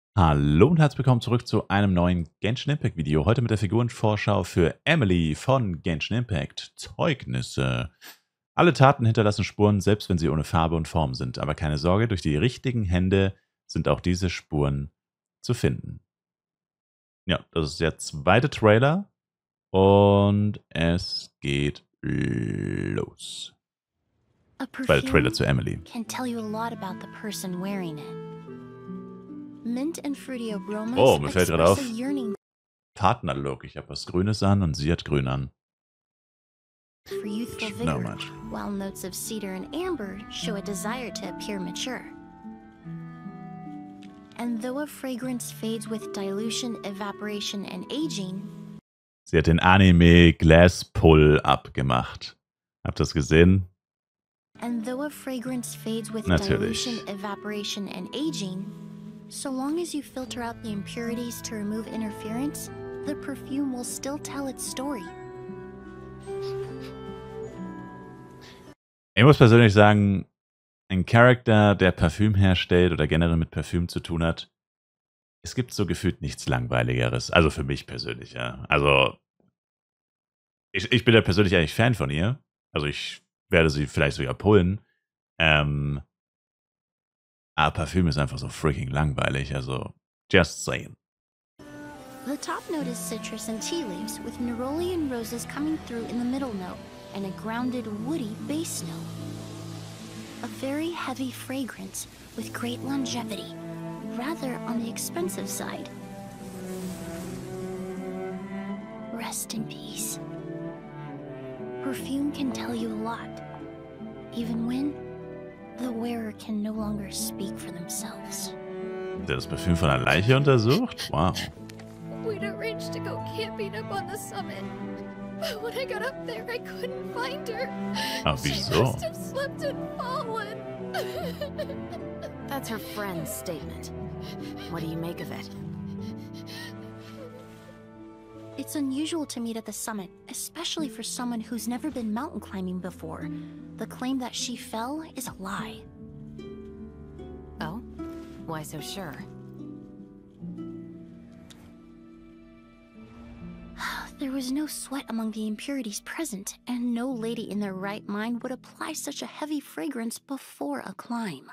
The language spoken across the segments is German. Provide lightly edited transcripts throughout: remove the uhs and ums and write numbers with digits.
Hallo und herzlich willkommen zurück zu einem neuen Genshin Impact Video. Heute mit der Figurenvorschau für Emily von Genshin Impact. Zeugnisse. Alle Taten hinterlassen Spuren, selbst wenn sie ohne Farbe und Form sind. Aber keine Sorge, durch die richtigen Hände sind auch diese Spuren zu finden. Ja, das ist der zweite Trailer und es geht los. Zweiter Trailer zu Emily. Can tell you a lot about the person wearing it. Mint and fruity aromas Oh, mir fällt gerade express auf. a yearning Partnerlook. Ich habe was Grünes an und sie hat Grün an. for youthful Should know vigor, much. while notes of cedar and amber show a desire to appear mature. And though a fragrance fades with dilution, evaporation, and aging, Sie hat den Anime Glass Pull abgemacht. Habt ihr das gesehen? and though a fragrance fades with Natürlich. dilution, evaporation, and aging, so long as you filter out the impurities to remove interference, the perfume will still tell its story. Ich muss persönlich sagen, ein Charakter, der Parfüm herstellt oder generell mit Parfüm zu tun hat, es gibt so gefühlt nichts Langweiligeres. Also für mich persönlich, ja. Also ich bin ja persönlich eigentlich Fan von ihr. Also ich werde sie vielleicht sogar pullen. Aber Parfüm ist einfach so freaking langweilig. Also just saying. The top note is citrus and tea leaves, with neroli and roses coming through in the middle note, and a grounded, woody base note. A very heavy fragrance with great longevity, rather on the expensive side. Rest in peace. Perfume can tell you a lot, even when the wearer can no longer speak for themselves. Der das Parfüm von einer Leiche untersucht? Wow. We'd arranged to go camping up on the summit. But when I got up there, I couldn't find her. Ah, She wieso? must have slipped and fallen. That's her friend's statement. What do you make of it? It's unusual to meet at the summit, especially for someone who's never been mountain climbing before. The claim that she fell is a lie. Oh? Why so sure? There was no sweat among the impurities present, and no lady in their right mind would apply such a heavy fragrance before a climb.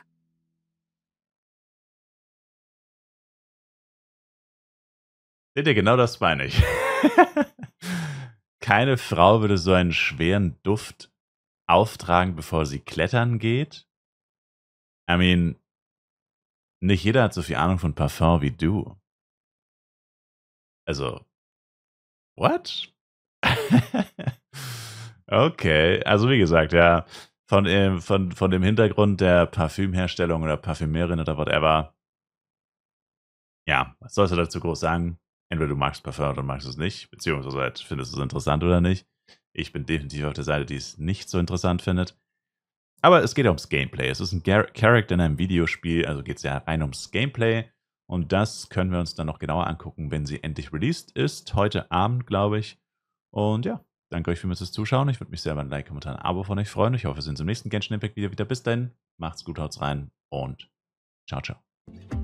Seht ihr, genau das meine ich. Keine Frau würde so einen schweren Duft auftragen, bevor sie klettern geht. I mean, nicht jeder hat so viel Ahnung von Parfum wie du. Also, what? Okay, also wie gesagt, ja, von dem Hintergrund der Parfümherstellung oder Parfümerin oder whatever, ja, was sollst du dazu groß sagen? Entweder du magst Parfum oder du magst es nicht, beziehungsweise halt findest du es interessant oder nicht. Ich bin definitiv auf der Seite, die es nicht so interessant findet. Aber es geht ja ums Gameplay. Es ist ein Charakter in einem Videospiel, also geht es ja rein ums Gameplay. Und das können wir uns dann noch genauer angucken, wenn sie endlich released ist. Heute Abend, glaube ich. Und ja, danke euch vielmals fürs Zuschauen. Ich würde mich sehr über ein Like, Kommentar, ein Abo von euch freuen. Ich hoffe, wir sehen uns im nächsten Genshin Impact Video wieder. Bis dahin, macht's gut, haut's rein und ciao, ciao.